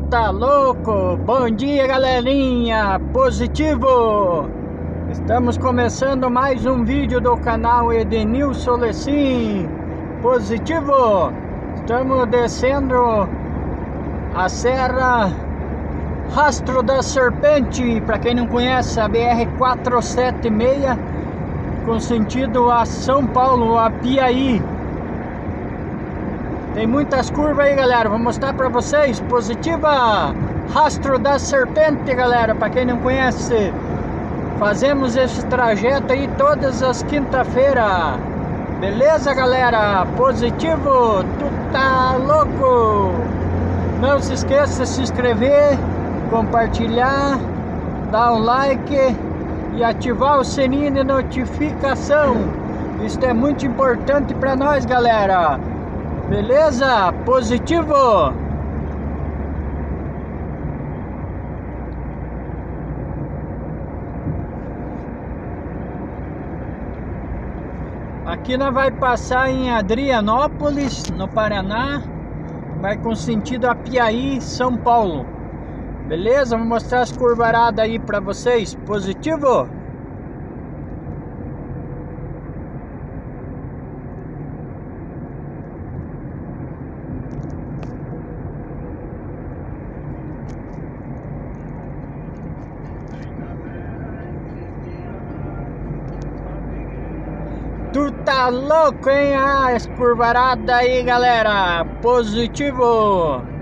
tá louco? Bom dia, galerinha! Positivo! Estamos começando mais um vídeo do canal Edenilson Solecim. Positivo! Estamos descendo a Serra Rastro da Serpente. Para quem não conhece, a BR-476 com sentido a São Paulo, a Piaí. Tem muitas curvas aí, galera. Vou mostrar pra vocês. Positiva, Rastro da Serpente, galera. Pra quem não conhece, fazemos esse trajeto aí todas as quinta-feiras. Beleza, galera? Positivo, tu tá louco? Não se esqueça de se inscrever, compartilhar, dar um like e ativar o sininho de notificação. Isso é muito importante pra nós, galera. Beleza? Positivo! Aqui nós vai passar em Adrianópolis, no Paraná. Vai com sentido a Piaí, São Paulo. Beleza? Vou mostrar as curvaradas aí pra vocês. Positivo! Tu tá louco, hein? Ah, as curvaradas aí, galera. Positivo.